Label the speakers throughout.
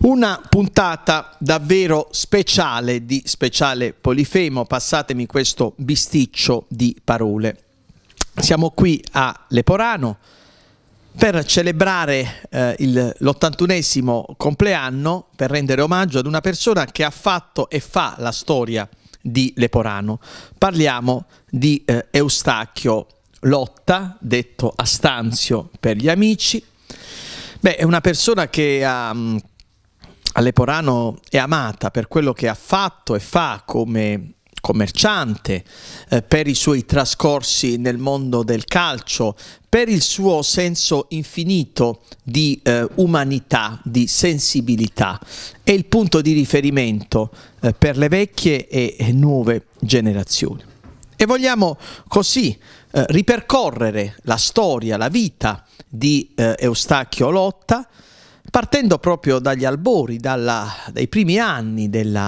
Speaker 1: Una puntata davvero speciale di Speciale Polifemo, passatemi questo bisticcio di parole. Siamo qui a Leporano per celebrare l'81esimo compleanno, per rendere omaggio ad una persona che ha fatto e fa la storia di Leporano. Parliamo di Eustachio Lotta, detto Astanzio per gli amici. Beh, è una persona che a Leporano è amata per quello che ha fatto e fa come commerciante, per i suoi trascorsi nel mondo del calcio, per il suo senso infinito di umanità, di sensibilità. È il punto di riferimento per le vecchie e nuove generazioni. E vogliamo così ripercorrere la storia, la vita di Eustachio Lotta, partendo proprio dagli albori, dai primi anni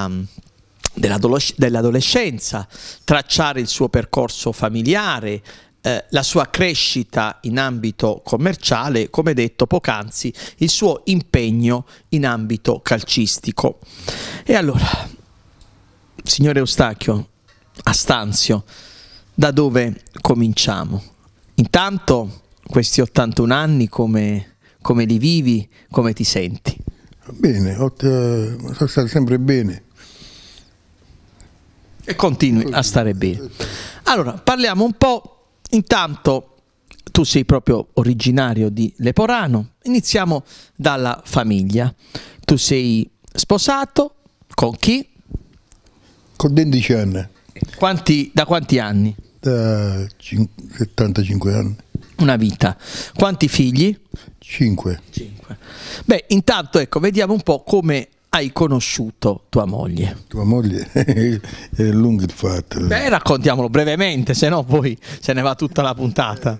Speaker 1: dell'adolescenza, tracciare il suo percorso familiare, la sua crescita in ambito commerciale, come detto poc'anzi, il suo impegno in ambito calcistico. E allora, signor Eustachio, Astanzio, da dove cominciamo? Intanto, questi 81 anni come li vivi, come ti senti?
Speaker 2: Bene, sono stato sempre bene.
Speaker 1: E continui a stare bene. Allora, parliamo un po'. Intanto, tu sei proprio originario di Leporano. Iniziamo dalla famiglia. Tu sei sposato con chi?
Speaker 2: Con 12 anni.
Speaker 1: Da quanti anni?
Speaker 2: Da 75 anni.
Speaker 1: Una vita. Quanti figli?
Speaker 2: 5.
Speaker 1: Beh, intanto ecco, vediamo un po' come hai conosciuto tua moglie.
Speaker 2: Tua moglie è lungo il fatto.
Speaker 1: Beh, raccontiamolo brevemente, se no poi se ne va tutta la puntata.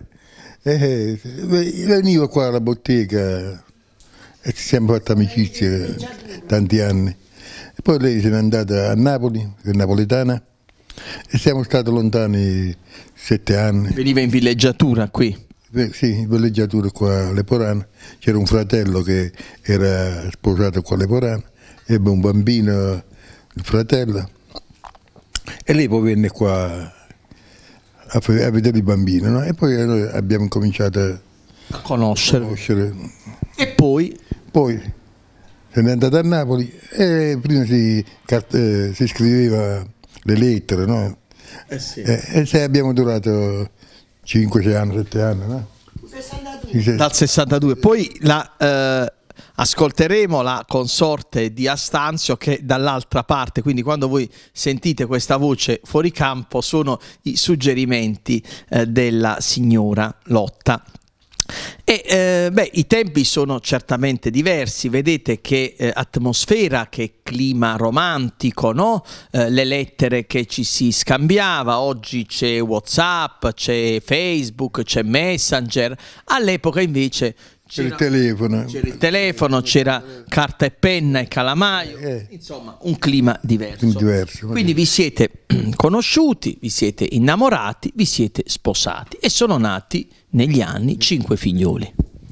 Speaker 2: Venivo qua alla bottega e ci siamo fatti amicizia tanti anni. E poi lei se n'è andata a Napoli, è napoletana, e siamo stati lontani 7 anni.
Speaker 1: Veniva in villeggiatura qui?
Speaker 2: Sì, in villeggiatura qua a Leporano. C'era un fratello che era sposato qua a Leporano, ebbe un bambino, il fratello, e lei poi venne qua a vedere il bambino, no? E poi noi abbiamo cominciato
Speaker 1: a conoscere. E poi?
Speaker 2: Poi se n'è andata a Napoli e prima si scriveva le lettere, no?
Speaker 1: Sì.
Speaker 2: E se abbiamo durato 5-6 anni, 7 anni, no?
Speaker 1: 62. Dal 62. Poi ascolteremo la consorte di Astanzio che dall'altra parte, quindi quando voi sentite questa voce fuori campo sono i suggerimenti della signora Lotta. E beh, i tempi sono certamente diversi, vedete che atmosfera, che clima romantico, no? Le lettere che ci si scambiava, oggi c'è WhatsApp, c'è Facebook, c'è Messenger, all'epoca invece c'era il telefono, c'era carta e penna e calamaio, insomma un clima diverso. Quindi vi siete conosciuti, vi siete innamorati, vi siete sposati e sono nati negli anni 5 figlioli.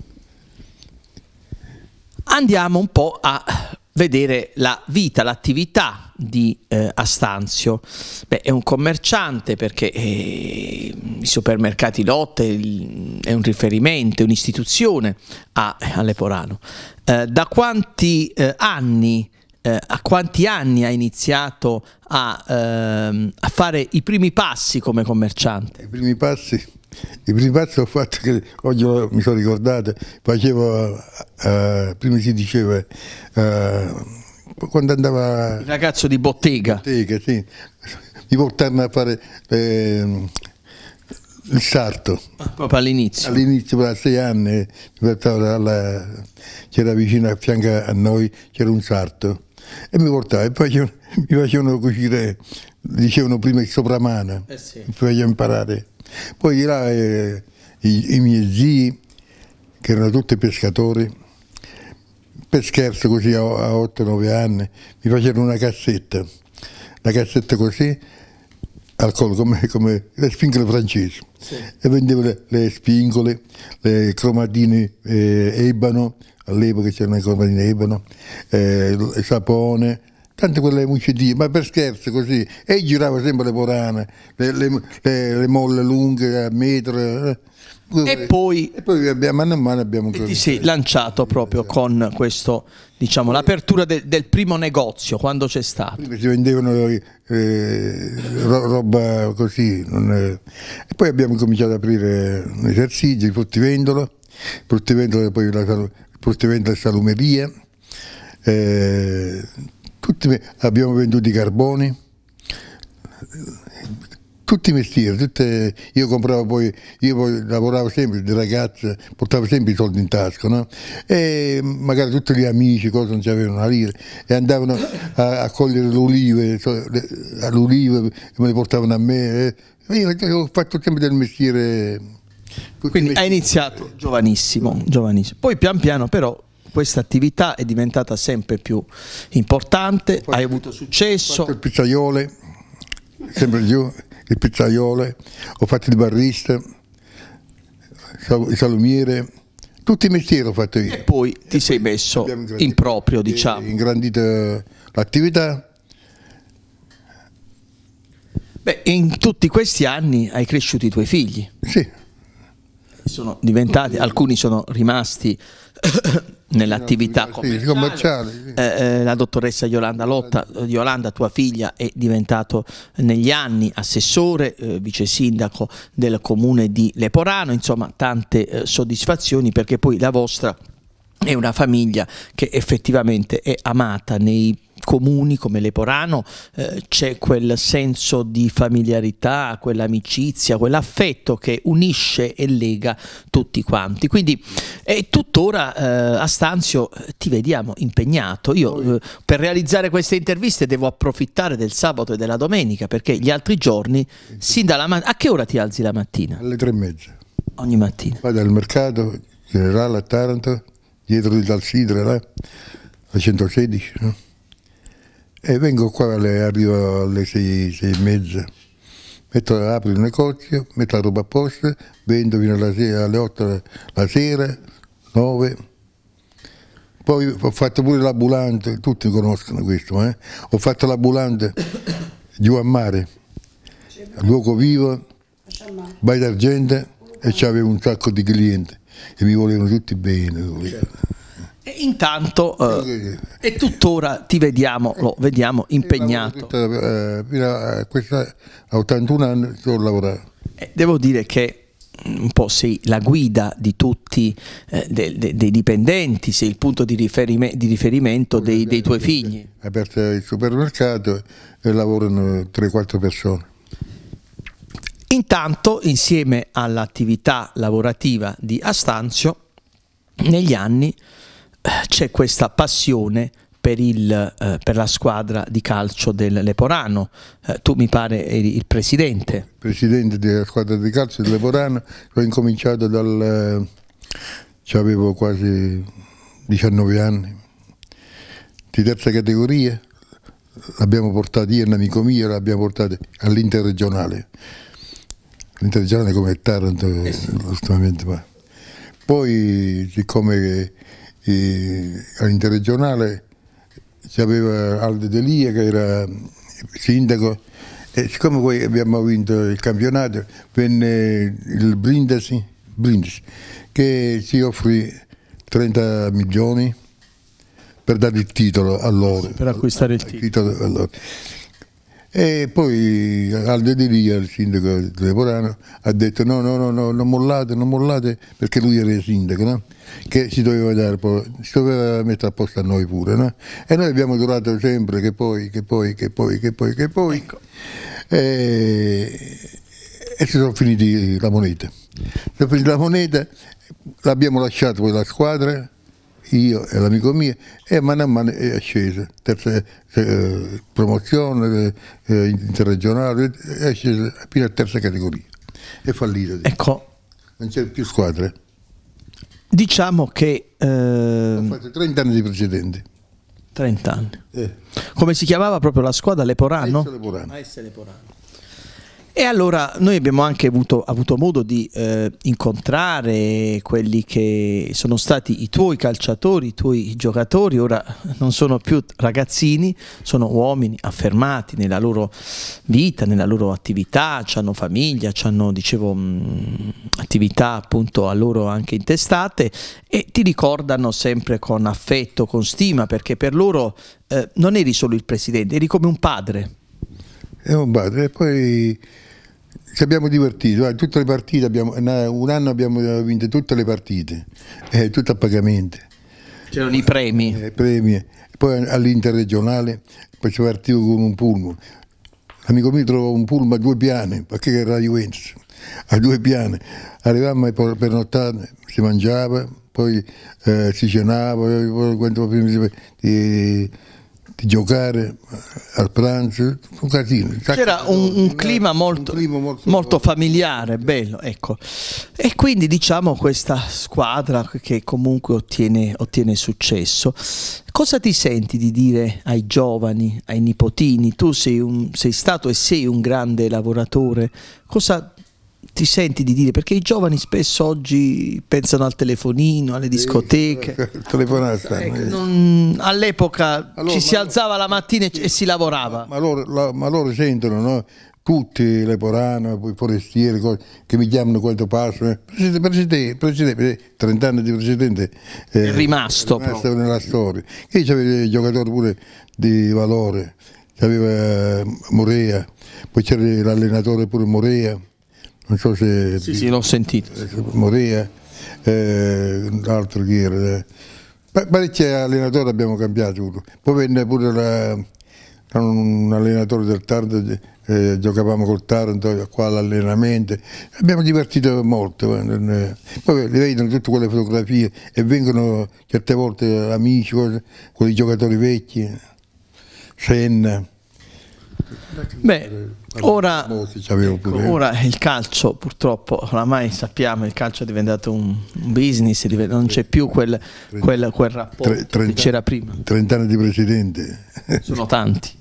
Speaker 1: Andiamo un po' a vedere la vita, l'attività di Astanzio. Beh, è un commerciante perché i supermercati Lotte è un riferimento, è un'istituzione a Leporano. Da quanti anni, a quanti anni ha iniziato a fare i primi passi come commerciante?
Speaker 2: I primi passi ho fatto, che oggi mi sono ricordato, facevo, prima si diceva, quando andava...
Speaker 1: Il ragazzo di bottega.
Speaker 2: Sì. Mi portarono a fare il sarto.
Speaker 1: Proprio all'inizio?
Speaker 2: All'inizio, per 6 anni, c'era vicino a fianco a noi, c'era un sarto. E mi portava, e poi mi facevano cucire, dicevano prima il sopramano,
Speaker 1: sì.
Speaker 2: Mi facevano imparare. Poi là i miei zii, che erano tutti pescatori, per scherzo così a 8-9 anni, mi facevano una cassetta così, alcol come le spingole francesi, sì. E vendevo le spingole, le cromatine ebano, all'epoca c'erano le cromatine ebano, il sapone, tante quelle muccettine, ma per scherzo così, e girava sempre le porane, le molle lunghe a metro.
Speaker 1: E poi
Speaker 2: mano a mano abbiamo
Speaker 1: ti sei lanciato proprio con questo, diciamo, l'apertura del primo negozio, quando c'è stato.
Speaker 2: Prima si vendevano roba così, e poi abbiamo cominciato ad aprire un esercizio, il fruttivendolo, poi la fruttivendolo e salumeria, abbiamo venduto i carboni, tutti i mestieri, io compravo io lavoravo sempre di ragazza, portavo sempre i soldi in tasca, no? E magari tutti gli amici cosa non c'avevano una lira e andavano a cogliere le olive, me le portavano a me. Io ho fatto sempre del mestiere.
Speaker 1: Quindi hai iniziato giovanissimo, giovanissimo. Poi pian piano però questa attività è diventata sempre più importante, hai avuto successo.
Speaker 2: Ho fatto il pizzaiole, sempre giù. Il pizzaiole, ho fatto il barista, il salumiere, tutti i mestieri ho fatto io.
Speaker 1: E poi ti sei messo in proprio, diciamo.
Speaker 2: Ingrandito l'attività.
Speaker 1: Beh, in tutti questi anni hai cresciuto i tuoi figli.
Speaker 2: Sì.
Speaker 1: Sono diventati, alcuni sono rimasti nell'attività commerciale. Sì. La dottoressa Yolanda Lotta, Yolanda, tua figlia, è diventato negli anni assessore, vice sindaco del comune di Leporano, insomma tante soddisfazioni, perché poi la vostra è una famiglia che effettivamente è amata nei comuni come Leporano, c'è quel senso di familiarità, quell'amicizia, quell'affetto che unisce e lega tutti quanti. Quindi tuttora a Stanzio ti vediamo impegnato. Io per realizzare queste interviste devo approfittare del sabato e della domenica, perché gli altri giorni sin dalla mattina. A che ora ti alzi la mattina?
Speaker 2: Alle 3:30.
Speaker 1: Ogni mattina?
Speaker 2: Vado al mercato generale a Taranto, dietro dal Sidre, là, a 116, no? E vengo qua, arrivo alle 6:30, apro il negozio, metto la roba a posto, vendo fino alle 8 la sera, 9. Poi ho fatto pure l'ambulante, tutti conoscono questo, ho fatto l'ambulante giù a mare, a Luogo Vivo, Bai d'Argento, e c'avevo un sacco di clienti e mi volevano tutti bene.
Speaker 1: E intanto e tuttora ti vediamo, lo vediamo impegnato.
Speaker 2: Fino a 81 anni sto lavorando.
Speaker 1: Devo dire che un po' sei la guida di tutti dei dipendenti, sei il punto di riferimento dei tuoi figli.
Speaker 2: Ho aperto il supermercato e lavorano 3-4 persone.
Speaker 1: Intanto, insieme all'attività lavorativa di Astanzio, negli anni c'è questa passione per la squadra di calcio del Leporano. Tu mi pare eri il presidente.
Speaker 2: Presidente della squadra di calcio del Leporano, ho incominciato avevo quasi 19 anni, di terza categoria, l'abbiamo portato io e un amico mio, l'abbiamo portato all'interregionale. L'interregionale come Taranto, giustamente, ma poi siccome all'interregionale c'aveva Aldo Delia che era sindaco, e siccome poi abbiamo vinto il campionato venne il Brindisi che ci offrì 30 milioni per dare il titolo a loro,
Speaker 1: per acquistare il titolo
Speaker 2: a loro. E poi Aldo Delia, il sindaco di Leporano, ha detto no, non mollate, perché lui era il sindaco, no? Che si doveva mettere a posto a noi pure, no? E noi abbiamo durato sempre che poi. Ecco. E si sono finiti la moneta. L'abbiamo lasciato poi la squadra, io e l'amico mio, e mano a mano è scesa, terza promozione, interregionale, è scesa fino a terza categoria, è fallita.
Speaker 1: Ecco.
Speaker 2: Non c'è più squadre.
Speaker 1: Diciamo che
Speaker 2: ho fatto 30 anni di precedenti.
Speaker 1: 30 anni. Come si chiamava proprio la squadra? Leporano?
Speaker 2: AS Leporano.
Speaker 1: AS Leporano. E allora noi abbiamo anche avuto modo di incontrare quelli che sono stati i tuoi calciatori, i tuoi giocatori. Ora non sono più ragazzini, sono uomini affermati nella loro vita, nella loro attività, hanno famiglia, hanno, dicevo, attività appunto a loro anche intestate, e ti ricordano sempre con affetto, con stima, perché per loro non eri solo il presidente, eri come un padre.
Speaker 2: È un padre, e poi ci abbiamo divertito, tutte le partite, un anno abbiamo vinto tutte le partite, tutto a pagamento.
Speaker 1: C'erano i premi.
Speaker 2: Premi. Poi all'interregionale, poi ci partivo con un pullman. L'amico mio trovò un pullman a 2 piani, perché era Juventus, a 2 piani. Arrivavamo per nottare, si mangiava, poi si cenava, prima di giocare al pranzo, un casino.
Speaker 1: C'era un clima molto familiare, bello, ecco. E quindi diciamo questa squadra che comunque ottiene successo. Cosa ti senti di dire ai giovani, ai nipotini? Tu sei stato e sei un grande lavoratore. Cosa ti senti di dire? Perché i giovani spesso oggi pensano al telefonino, alle discoteche. All'epoca allora, si alzava la mattina e si lavorava.
Speaker 2: Ma loro sentono, no? Tutti, Leporano, poi forestieri, che mi chiamano quanto passo. Presidente, 30 anni di presidente.
Speaker 1: È rimasto
Speaker 2: nella storia. Io c'avevo giocatori pure di valore, c'aveva Morea, poi c'era l'allenatore pure Morea. Non so se...
Speaker 1: Sì, l'ho sentito.
Speaker 2: Morea, l'altro chi era. Parecchi allenatori abbiamo cambiato. Poi venne pure un allenatore del Taranto, giocavamo col Taranto qua all'allenamento. Abbiamo divertito molto. Poi li vedono tutte quelle fotografie e vengono certe volte amici, con i giocatori vecchi, Senna.
Speaker 1: Beh, ora il calcio, purtroppo, oramai sappiamo, il calcio è diventato un business, non c'è più quel rapporto che c'era prima.
Speaker 2: 30 anni di presidente.
Speaker 1: Sono tanti.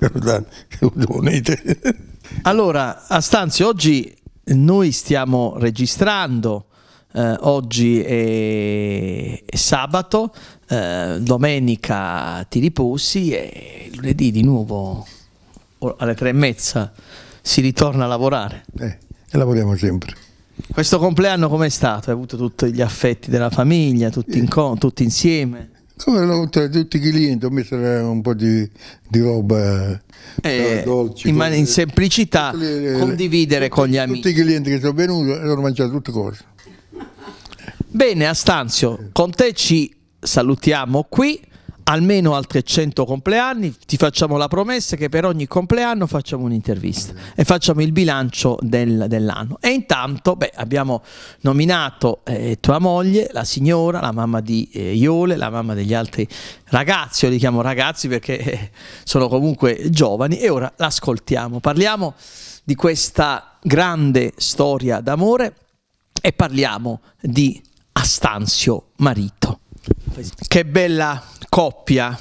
Speaker 1: Allora, Astanzio, oggi noi stiamo registrando, oggi è sabato, domenica ti riposi e lunedì di nuovo alle 3:30 si ritorna a lavorare.
Speaker 2: E lavoriamo sempre.
Speaker 1: Questo compleanno com'è stato? Hai avuto tutti gli affetti della famiglia, tutti insieme?
Speaker 2: Come tutti i clienti, ho messo un po' di roba dolce.
Speaker 1: In semplicità, condividere con gli amici.
Speaker 2: Tutti i clienti che sono venuti hanno mangiato tutte cose.
Speaker 1: Bene, Astanzio, con te ci salutiamo qui. Almeno altri 100 compleanni, ti facciamo la promessa che per ogni compleanno facciamo un'intervista e facciamo il bilancio dell'anno. E intanto abbiamo nominato tua moglie, la signora, la mamma di Iole, la mamma degli altri ragazzi, io li chiamo ragazzi perché sono comunque giovani, e ora l'ascoltiamo. Parliamo di questa grande storia d'amore e parliamo di Astanzio marito. Che bella coppia,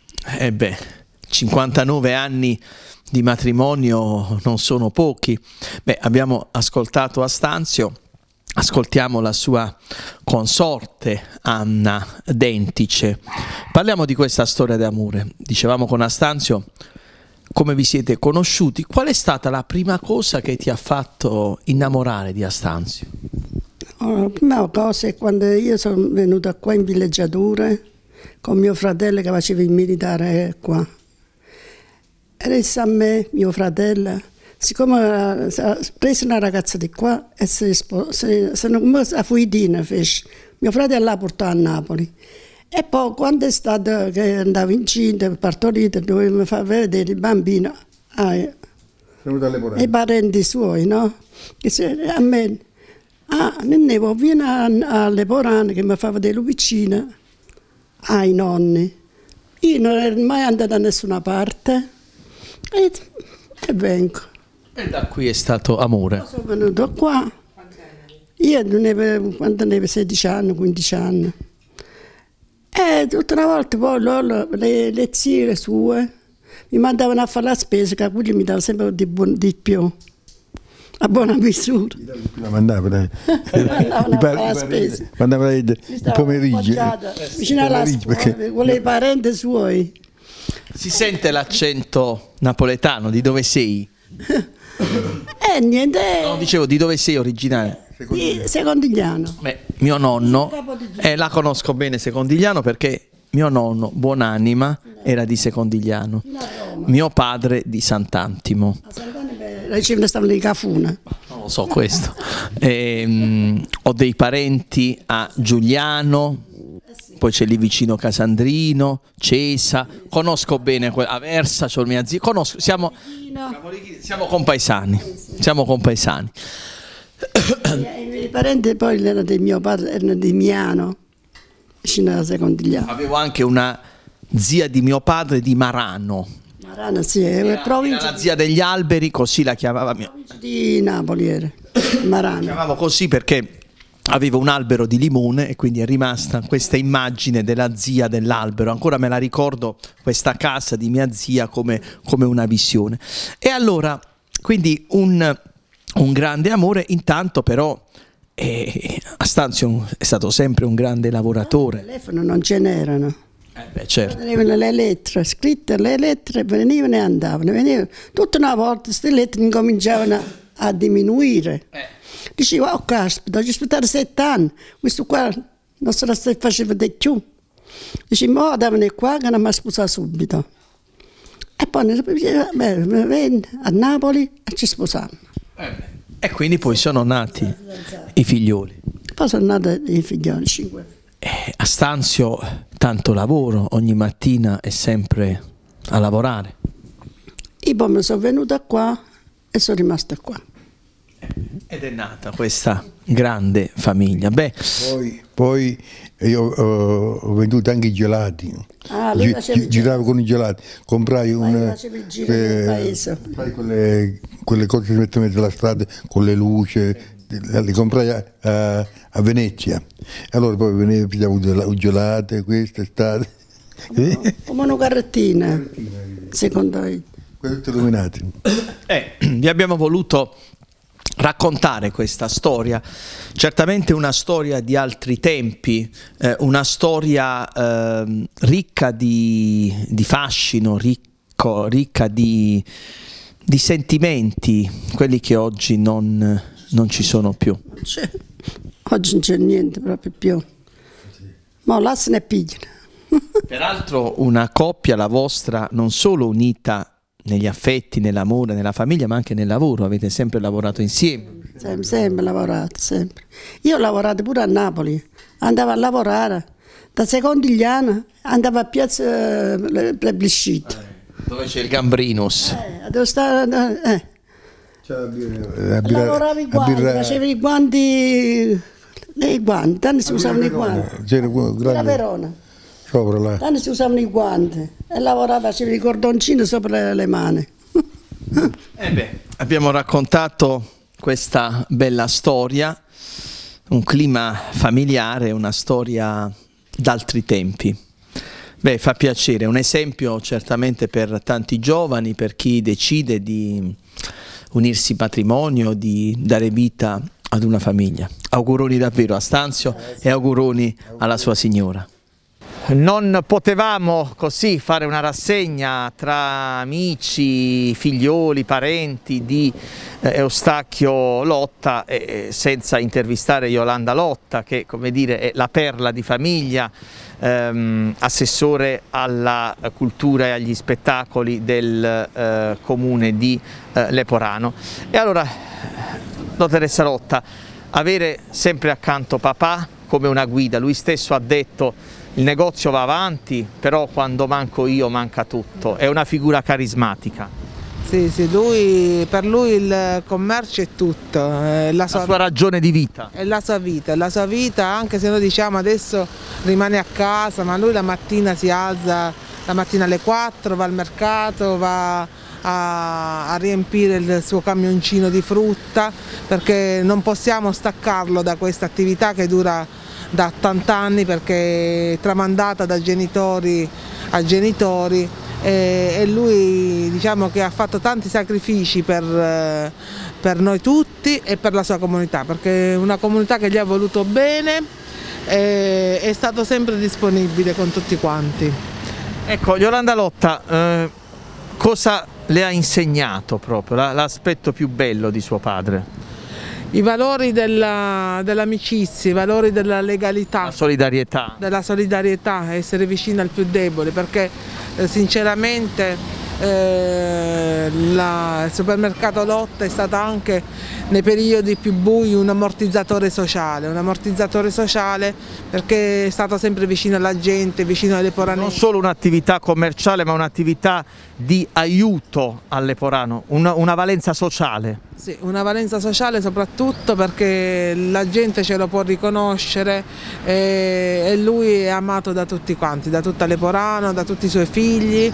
Speaker 1: 59 anni di matrimonio non sono pochi. Abbiamo ascoltato Astanzio, ascoltiamo la sua consorte Anna Dentice. Parliamo di questa storia d'amore. Dicevamo con Astanzio come vi siete conosciuti. Qual è stata la prima cosa che ti ha fatto innamorare di Astanzio?
Speaker 3: La prima cosa è quando io sono venuta qua in villeggiatura con mio fratello che faceva il militare qua. E adesso a me, mio fratello, siccome ha preso una ragazza di qua e sono come a Fuitina fece. Mio fratello l'ha portato a Napoli. E poi quando è stato che andavo incinta, partorita, doveva far vedere il bambino ai parenti suoi, no? A me... Nennevo, vieni a Leporano che mi fa vedere vicino ai nonni. Io non ero mai andata da nessuna parte e vengo.
Speaker 1: E da qui è stato amore?
Speaker 3: Sono venuto qua, io quando avevo 16 anni, 15 anni. E tutte le volte poi loro, le zie sue mi mandavano a fare la spesa, che quelli mi davano sempre di più. a buona misura.
Speaker 2: Mandava
Speaker 3: la spesa.
Speaker 2: Mandava il pomeriggio.
Speaker 3: Vicino alla scuola, con i parenti suoi.
Speaker 1: Si sente l'accento napoletano, di dove sei?
Speaker 3: Niente.
Speaker 1: No, dicevo, di dove sei originario?
Speaker 3: Secondigliano.
Speaker 1: Beh, mio nonno, la conosco bene Secondigliano perché mio nonno, buonanima, era di Secondigliano, mio padre di Sant'Antimo.
Speaker 3: A Sant'Antimo stavano di Cafuna.
Speaker 1: Non lo so questo. Ho dei parenti a Giuliano, poi c'è lì vicino Casandrino, Cesa, conosco bene Aversa, c'ho mia zia, conosco, siamo compaesani, siamo compaesani.
Speaker 3: I parenti poi erano di mio padre, erano di Miano, vicino alla Secondigliano.
Speaker 1: Avevo anche una zia di mio padre di Marano.
Speaker 3: Marano, sì, era
Speaker 1: la zia degli alberi, così la chiamava mia.
Speaker 3: Di Napoli era, Marano.
Speaker 1: La chiamavo così perché avevo un albero di limone e quindi è rimasta questa immagine della zia dell'albero. Ancora me la ricordo, questa casa di mia zia come una visione. E allora, quindi un grande amore, intanto però Astanzio è stato sempre un grande lavoratore.
Speaker 3: Il telefono non ce n'erano.
Speaker 1: Beh, certo.
Speaker 3: Venivano le lettere, scritte le lettere, venivano e andavano. Tutta una volta queste lettere incominciavano a diminuire. Dicevo, oh caspita, ho aspettato 7 anni, questo qua non se la faceva di più. Dicevo, oh, davano qua che non mi ha sposato subito. E poi vieni a Napoli e ci sposiamo.
Speaker 1: E quindi poi sono nati i figlioli.
Speaker 3: Poi sono nati i figlioli, 5.
Speaker 1: A Stanzio tanto lavoro, ogni mattina è sempre a lavorare.
Speaker 3: E poi mi sono venuta qua e sono rimasta qua.
Speaker 1: Ed è nata questa grande famiglia. Beh,
Speaker 2: Poi io ho venduto anche i gelati. Giravo con i gelati, comprai quelle cose che si mettono nella strada con le luci, le comprai a Venezia. Allora poi venivo, pigliavo gelati, queste estate.
Speaker 3: Come una carrettina, secondo me.
Speaker 2: Tutte illuminate.
Speaker 1: Vi abbiamo voluto raccontare questa storia, certamente una storia di altri tempi, una storia ricca di fascino, ricca di sentimenti, quelli che oggi non ci sono più.
Speaker 3: Oggi non c'è niente proprio più, ma là se ne pigliano.
Speaker 1: Peraltro una coppia, la vostra, non solo unita negli affetti, nell'amore, nella famiglia, ma anche nel lavoro, avete sempre lavorato insieme.
Speaker 3: Sempre lavorato, sempre. Io ho lavorato pure a Napoli, andavo a lavorare, da Secondigliano andavo a Piazza Plebiscito.
Speaker 1: Dove c'è il Gambrinus.
Speaker 3: Devo stare... lavoravo i guanti, facevo i guanti, tanti si usavano i guanti. La Verona. Tanti si usavano i guanti e lavorava, facevo i cordoncini sopra le mani.
Speaker 1: Abbiamo raccontato questa bella storia, un clima familiare, una storia d'altri tempi. Beh, fa piacere, un esempio certamente per tanti giovani, per chi decide di unirsi in matrimonio, di dare vita ad una famiglia. Auguroni davvero a Stanzio e auguroni alla sua signora. Non potevamo così fare una rassegna tra amici, figlioli, parenti di Eustachio Lotta senza intervistare Iolanda Lotta, che, come dire, è la perla di famiglia, assessore alla cultura e agli spettacoli del comune di Leporano. E allora, dottoressa Lotta, avere sempre accanto papà come una guida, lui stesso ha detto: il negozio va avanti, però quando manco io manca tutto. È una figura carismatica.
Speaker 4: Sì, per lui il commercio è tutto. È la sua
Speaker 1: ragione di vita.
Speaker 4: È la sua vita, anche se noi diciamo adesso rimane a casa, ma lui la mattina si alza, la mattina alle 4, va al mercato, va a riempire il suo camioncino di frutta, perché non possiamo staccarlo da questa attività che dura da tanti anni, perché è tramandata da genitori a genitori e lui, diciamo, che ha fatto tanti sacrifici per noi tutti e per la sua comunità, perché è una comunità che gli ha voluto bene e è stato sempre disponibile con tutti quanti.
Speaker 1: Ecco, Iolanda Lotta, cosa le ha insegnato proprio, l'aspetto più bello di suo padre?
Speaker 4: I valori dell'amicizia, i valori della legalità, della solidarietà, essere vicino al più debole, perché sinceramente il supermercato Lotta è stato anche nei periodi più bui un ammortizzatore sociale perché è stato sempre vicino alla gente, vicino alle Leporane.
Speaker 1: Non solo un'attività commerciale, ma un'attività di aiuto al Leporano, una valenza sociale.
Speaker 4: Sì, una valenza sociale soprattutto perché la gente ce lo può riconoscere e lui è amato da tutti quanti, da tutta Leporano, da tutti i suoi figli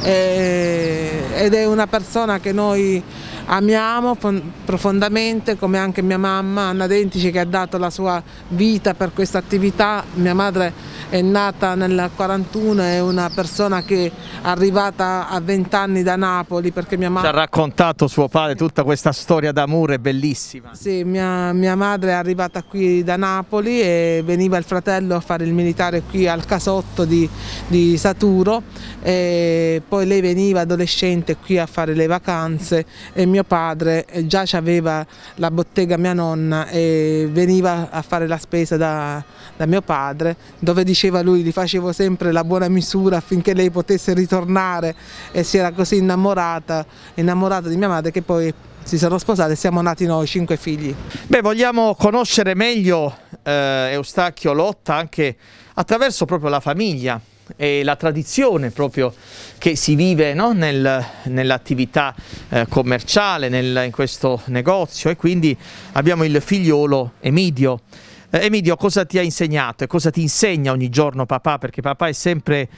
Speaker 4: ed è una persona che noi amiamo profondamente, come anche mia mamma Anna Dentici, che ha dato la sua vita per questa attività. Mia madre è nata nel 1941, è una persona che è arrivata a 20 anni da Napoli, perché mia madre...
Speaker 1: Ci ha raccontato suo padre tutta questa storia d'amore bellissima.
Speaker 4: Sì, mia madre è arrivata qui da Napoli e veniva il fratello a fare il militare qui al casotto di Saturo, e poi lei veniva adolescente qui a fare le vacanze e mio padre già aveva la bottega mia nonna e veniva a fare la spesa da mio padre, dove diceva lui gli facevo sempre la buona misura affinché lei potesse ritornare, e si era così innamorata di mia madre che poi si sono sposati e siamo nati noi 5 figli.
Speaker 1: Beh, vogliamo conoscere meglio Eustachio Lotta anche attraverso proprio la famiglia e la tradizione proprio che si vive, no? Nell'attività commerciale, in questo negozio, e quindi abbiamo il figliolo Emidio. Emidio, cosa ti ha insegnato e cosa ti insegna ogni giorno papà? Perché papà è sempre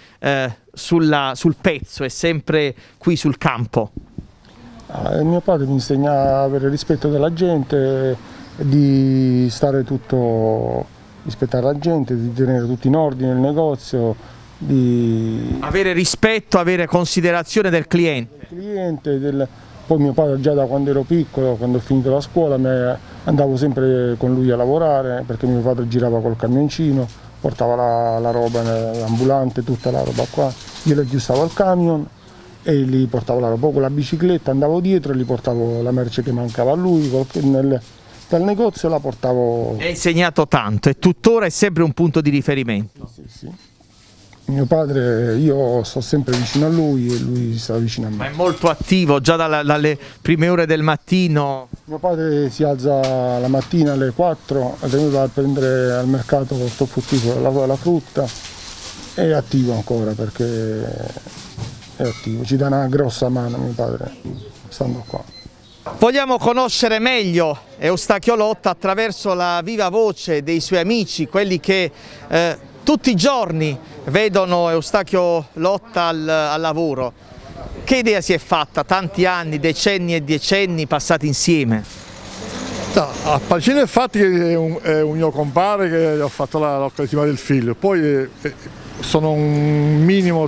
Speaker 1: sul pezzo, è sempre qui sul campo.
Speaker 5: Mio padre mi insegna a avere rispetto della gente, di stare tutto, rispettare la gente, di tenere tutto in ordine nel negozio, di
Speaker 1: avere rispetto, avere considerazione del cliente.
Speaker 5: Poi mio padre, già da quando ero piccolo, quando ho finito la scuola, andavo sempre con lui a lavorare, perché mio padre girava col camioncino, portava la roba nell'ambulante, tutta la roba qua, io la aggiustavo al camion e gli portavo la roba. Poi con la bicicletta andavo dietro e gli portavo la merce che mancava a lui, dal negozio la portavo.
Speaker 1: Mi ha insegnato tanto e tuttora è sempre un punto di riferimento.
Speaker 5: Sì, sì. Mio padre, io sto sempre vicino a lui e lui sta vicino a me.
Speaker 1: Ma è molto attivo, già dalle prime ore del mattino.
Speaker 5: Mio padre si alza la mattina alle 4, è venuto a prendere al mercato con sto frutticolo la frutta, è attivo ancora perché è attivo, ci dà una grossa mano mio padre, stando qua.
Speaker 1: Vogliamo conoscere meglio Eustachio Lotta attraverso la viva voce dei suoi amici, quelli che tutti i giorni vedono Eustachio Lotta al lavoro. Che idea si è fatta? Tanti anni, decenni e decenni passati insieme.
Speaker 6: No, a partire dal fatto che è un mio compare che gli ho fatto l'occasione del figlio, poi sono un minimo,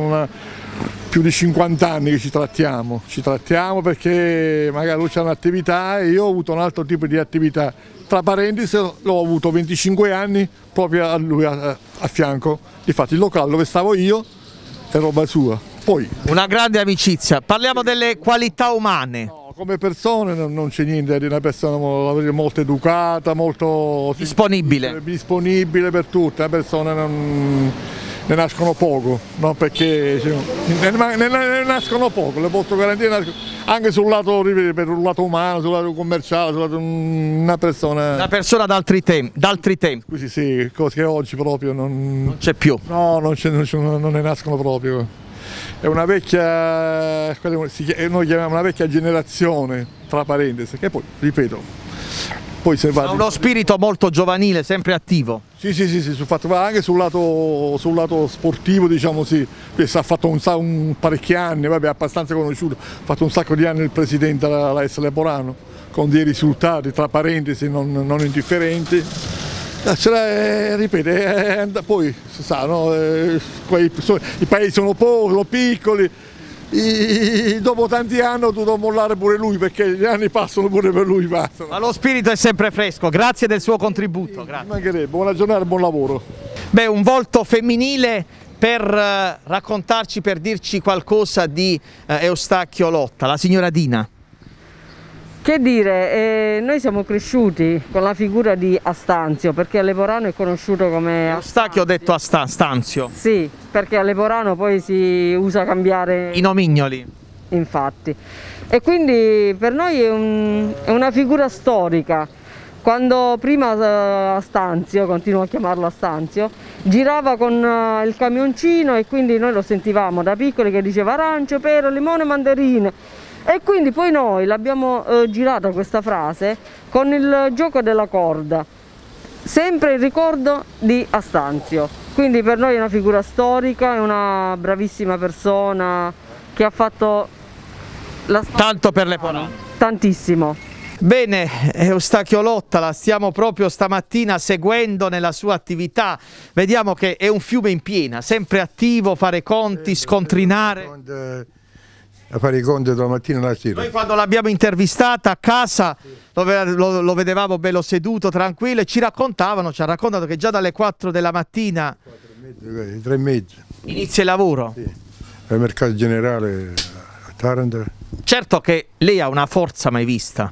Speaker 6: più di 50 anni che ci trattiamo perché magari lui c'ha un'attività e io ho avuto un altro tipo di attività. Tra parentesi l'ho avuto 25 anni proprio a lui a fianco, difatti il locale dove stavo io è roba sua. Poi,
Speaker 1: una grande amicizia, parliamo delle qualità umane.
Speaker 6: No, come persone non c'è niente, è una persona molto educata, molto
Speaker 1: disponibile
Speaker 6: per tutte, una persona ne nascono poco, no? Perché ne nascono poco, le posso garantire, anche sul lato, per un lato umano, sul lato commerciale, sul lato una persona
Speaker 1: d'altri tempi.
Speaker 6: Sì, sì, cose che oggi proprio non
Speaker 1: c'è più.
Speaker 6: No, non ne nascono proprio. È una vecchia, noi chiamiamo una vecchia generazione, tra parentesi, che poi, ripeto, poi se va...
Speaker 1: Ha uno spirito molto giovanile, sempre attivo.
Speaker 6: Sì, anche sul lato sportivo, diciamo, sì, ha fatto parecchi anni, vabbè, abbastanza conosciuto, ha fatto un sacco di anni il presidente della AS Leporano, con dei risultati, tra parentesi, non indifferenti. Ripeto, poi si sa, no? I paesi sono pochi, sono piccoli, dopo tanti anni ho dovuto mollare pure lui perché gli anni passano pure per lui. Passano.
Speaker 1: Ma lo spirito è sempre fresco, grazie del suo contributo. Grazie.
Speaker 6: Mancherebbe, buona giornata e buon lavoro.
Speaker 1: Beh, un volto femminile per raccontarci, per dirci qualcosa di Eustachio Lotta, la signora Dina.
Speaker 7: Che dire, noi siamo cresciuti con la figura di Astanzio, perché a Leporano è conosciuto come
Speaker 1: Eustachio ho detto Stanzio.
Speaker 7: Sì, perché a Leporano poi si usa cambiare
Speaker 1: I nomignoli.
Speaker 7: Infatti. E quindi per noi è una figura storica. Quando prima Astanzio, continuo a chiamarlo Astanzio, girava con il camioncino e quindi noi lo sentivamo da piccoli che diceva arancio, pero, limone, mandarine. E quindi poi noi l'abbiamo girata questa frase con il gioco della corda, sempre in ricordo di Astanzio. Quindi per noi è una figura storica, è una bravissima persona che ha fatto
Speaker 1: tanto per Leporano.
Speaker 7: Tantissimo.
Speaker 1: Bene, Eustachio Lotta la stiamo proprio stamattina seguendo nella sua attività, vediamo che è un fiume in piena, sempre attivo, fare conti, scontrinare.
Speaker 2: A fare i conti dalla mattina alla sera.
Speaker 1: Noi quando l'abbiamo intervistata a casa lo vedevamo bello seduto, tranquillo e ci ha raccontato che già dalle 4 della mattina
Speaker 2: 3:30
Speaker 1: inizia il lavoro.
Speaker 2: Sì. Al mercato generale a Taranto.
Speaker 1: Certo che lei ha una forza mai vista.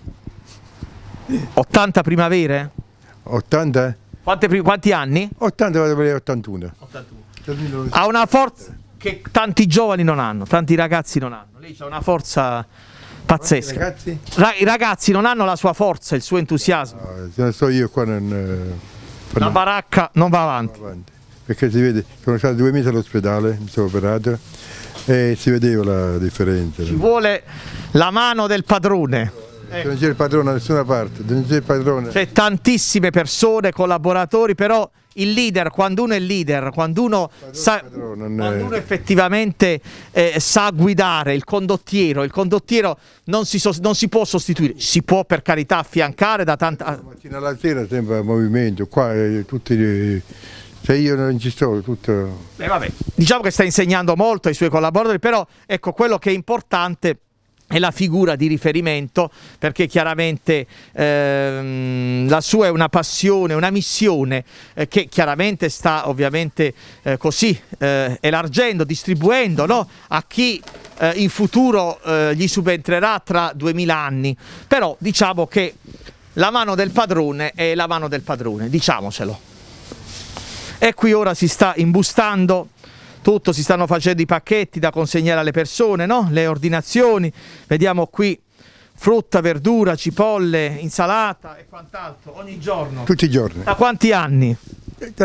Speaker 1: 80 primavere?
Speaker 2: 80?
Speaker 1: Quanti anni?
Speaker 2: 80 vado per 81.
Speaker 1: Ha una forza che tanti giovani non hanno, tanti ragazzi non hanno. Lei ha una forza pazzesca.
Speaker 2: Ragazzi?
Speaker 1: I ragazzi non hanno la sua forza, il suo entusiasmo.
Speaker 2: No, se ne sto io qua
Speaker 1: la baracca non va avanti.
Speaker 2: Perché si vede, sono stato 2 mesi all'ospedale, mi sono operato e si vedeva la differenza.
Speaker 1: Ci vuole la mano del padrone.
Speaker 2: Non c'è il padrone da nessuna parte, non c'è il padrone.
Speaker 1: C'è tantissime persone, collaboratori, però il leader, quando uno è leader, quando uno effettivamente sa guidare, il condottiero non si può sostituire, si può per carità affiancare da tanta...
Speaker 2: La mattina alla sera sempre a movimento, qua tutti... Se io non ci sto, tutto...
Speaker 1: Vabbè, diciamo che sta insegnando molto ai suoi collaboratori, però ecco, quello che è importante è la figura di riferimento, perché chiaramente la sua è una passione, una missione che chiaramente sta ovviamente elargendo, distribuendo, no? A chi in futuro gli subentrerà tra 2000 anni, però diciamo che la mano del padrone è la mano del padrone, diciamocelo. E qui ora si sta imbustando tutto, si stanno facendo i pacchetti da consegnare alle persone, no? Le ordinazioni, vediamo qui frutta, verdura, cipolle, insalata e quant'altro, ogni giorno.
Speaker 2: Tutti i giorni.
Speaker 1: Da quanti anni?
Speaker 2: Dal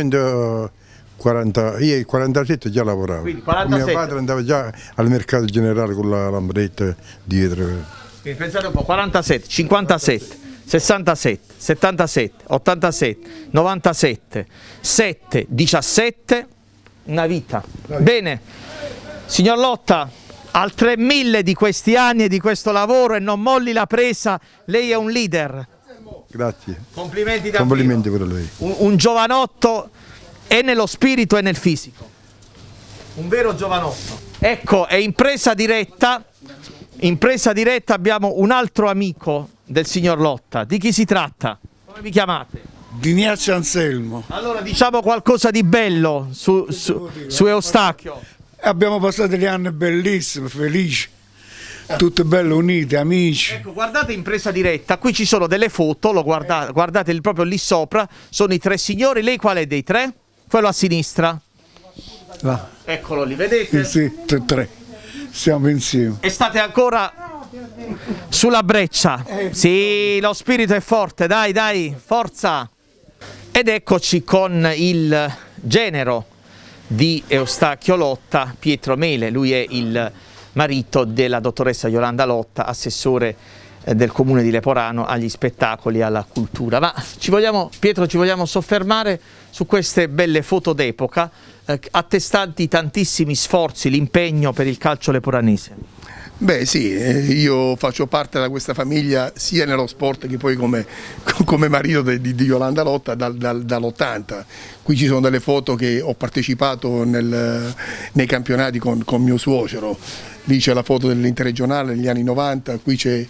Speaker 2: 1940, io nel 47 già lavoravo.
Speaker 1: Quindi 47.
Speaker 2: Mio padre andava già al mercato generale con la lambretta dietro.
Speaker 1: Quindi pensate un po', 47, 57. 67, 77, 87, 97, 7, 17, una vita. Bene, signor Lotta, altre 1000 di questi anni e di questo lavoro e non molli la presa, lei è un leader.
Speaker 2: Grazie.
Speaker 1: Complimenti davvero.
Speaker 2: Complimenti per lei.
Speaker 1: Un giovanotto e nello spirito e nel fisico. Un vero giovanotto. Ecco, è impresa diretta abbiamo un altro amico del signor Lotta. Di chi si tratta? Come vi chiamate?
Speaker 8: Di Ignazio Anselmo.
Speaker 1: Allora diciamo qualcosa di bello su Eustachio.
Speaker 8: Abbiamo passato degli anni bellissimi, felici, tutte belle unite, amici.
Speaker 1: Ecco, guardate impresa diretta, qui ci sono delle foto, guardate proprio lì sopra, sono i 3 signori, lei qual è dei 3? Quello a sinistra?
Speaker 8: Là.
Speaker 1: Eccolo lì, vedete?
Speaker 8: Sì, 3. Siamo insieme.
Speaker 1: E state ancora sulla breccia. Sì, lo spirito è forte, dai, forza. Ed eccoci con il genero di Eustachio Lotta, Pietro Mele. Lui è il marito della dottoressa Iolanda Lotta, assessore del comune di Leporano agli spettacoli e alla cultura. Ma Pietro, ci vogliamo soffermare su queste belle foto d'epoca attestanti tantissimi sforzi, l'impegno per il calcio leporanese.
Speaker 9: Beh sì, io faccio parte da questa famiglia sia nello sport che poi come marito di Yolanda Lotta dall'80. Qui ci sono delle foto che ho partecipato nei campionati con mio suocero. Lì c'è la foto dell'interregionale negli anni 90, qui c'è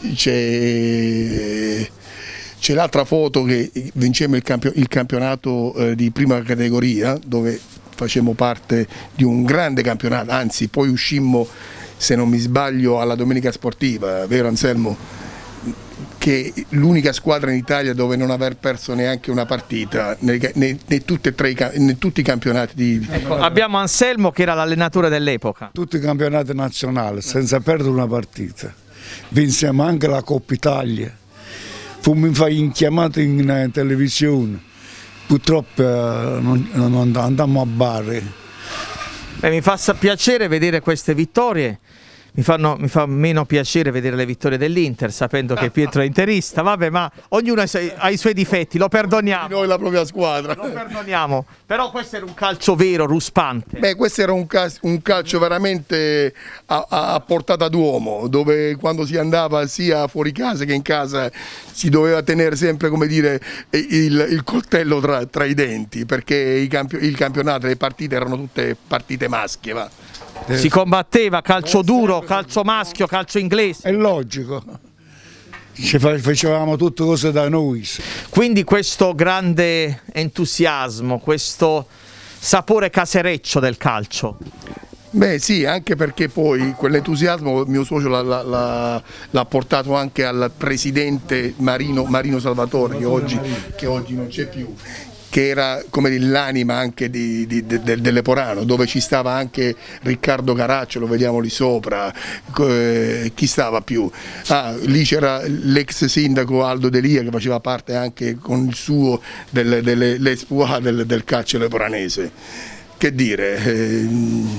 Speaker 9: l'altra foto che vincemmo il campionato di prima categoria, dove facemmo parte di un grande campionato, anzi poi uscimmo, se non mi sbaglio, alla Domenica Sportiva, vero Anselmo? Che è l'unica squadra in Italia dove non aver perso neanche una partita nei tutti i campionati.
Speaker 1: Ecco, abbiamo Anselmo che era l'allenatore dell'epoca.
Speaker 8: Tutti i campionati nazionali senza perdere una partita. Vincemmo anche la Coppa Italia. Fummo chiamati in televisione. Purtroppo non andammo a bare.
Speaker 1: Mi fa piacere vedere queste vittorie. Mi fa meno piacere vedere le vittorie dell'Inter, sapendo che Pietro è interista. Vabbè, ma ognuno ha i suoi difetti, lo perdoniamo.
Speaker 9: Noi la propria squadra.
Speaker 1: Lo perdoniamo. Però questo era un calcio vero, ruspante.
Speaker 9: Beh, questo era un calcio veramente a portata d'uomo, dove quando si andava sia fuori casa che in casa si doveva tenere sempre, come dire, il coltello tra i denti, perché il campionato, le partite erano tutte partite maschie, va.
Speaker 1: Si combatteva calcio duro, calcio maschio, calcio inglese.
Speaker 8: È logico, facevamo tutte cose da noi.
Speaker 1: Quindi questo grande entusiasmo, questo sapore casereccio del calcio.
Speaker 9: Beh sì, anche perché poi quell'entusiasmo mio socio l'ha portato anche al presidente Marino Salvatore, che oggi non c'è più, che era come l'anima anche dell'Eporano, dove ci stava anche Riccardo Caraccio, lo vediamo lì sopra, chi stava più? Lì c'era l'ex sindaco Aldo Delia, che faceva parte anche con il suo dell'esploit del calcio leporanese. Che dire?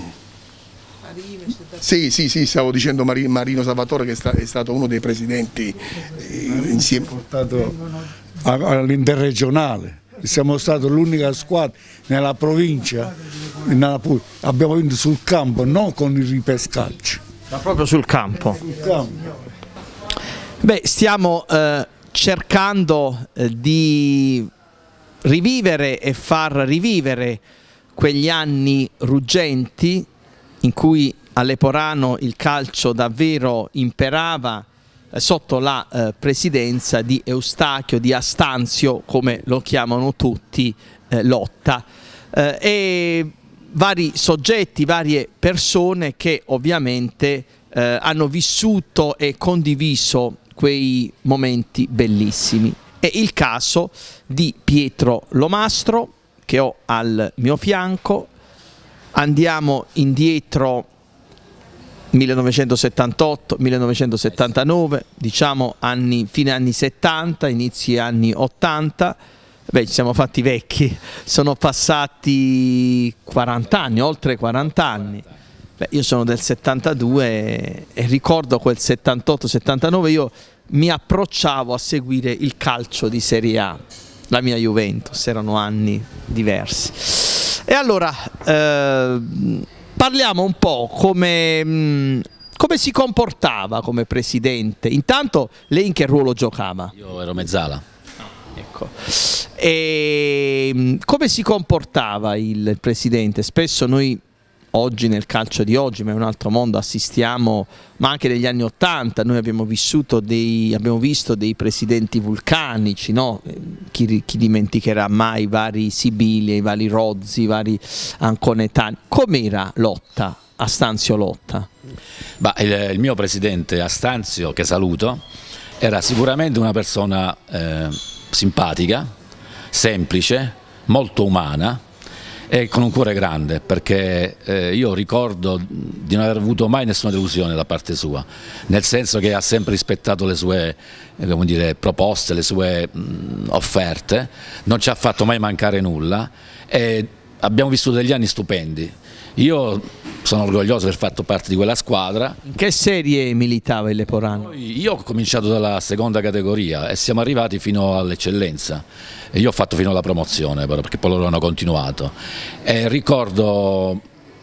Speaker 9: Sì, stavo dicendo Marino Salvatore, che è stato uno dei presidenti insieme.
Speaker 8: Portato all'interregionale. Siamo stati l'unica squadra nella provincia, abbiamo vinto sul campo, non con il ripescaggio.
Speaker 1: Ma proprio sul campo.
Speaker 8: Sul campo.
Speaker 1: Beh, stiamo cercando di rivivere e far rivivere quegli anni ruggenti in cui a Leporano il calcio davvero imperava sotto la presidenza di Eustachio, di Astanzio, come lo chiamano tutti, Lotta, e vari soggetti, varie persone che ovviamente hanno vissuto e condiviso quei momenti bellissimi. È il caso di Pietro Lomastro, che ho al mio fianco. Andiamo indietro 1978-1979, diciamo fine anni 70, inizi anni 80. Beh, ci siamo fatti vecchi, sono passati 40 anni, oltre 40 anni. Beh, io sono del 72 e ricordo quel 78-79, io mi approcciavo a seguire il calcio di Serie A, la mia Juventus, erano anni diversi. E allora parliamo un po' come si comportava come presidente. Intanto lei in che ruolo giocava?
Speaker 10: Io ero mezzala.
Speaker 1: Ecco. E come si comportava il presidente? Spesso noi oggi nel calcio di oggi, ma è un altro mondo, assistiamo, ma anche negli anni '80 noi abbiamo visto dei presidenti vulcanici, no? Chi dimenticherà mai i vari Sibilia, i vari Rozzi, i vari Anconetani. Com'era Lotta, Astanzio Lotta?
Speaker 10: Il mio presidente Astanzio, che saluto, era sicuramente una persona simpatica, semplice, molto umana e con un cuore grande, perché io ricordo di non aver avuto mai nessuna delusione da parte sua, nel senso che ha sempre rispettato le sue proposte, le sue offerte, non ci ha fatto mai mancare nulla e abbiamo vissuto degli anni stupendi. Io sono orgoglioso di aver fatto parte di quella squadra.
Speaker 1: In che serie militava il Leporano?
Speaker 10: Io ho cominciato dalla seconda categoria e siamo arrivati fino all'eccellenza. Io ho fatto fino alla promozione, però, perché poi loro hanno continuato. E ricordo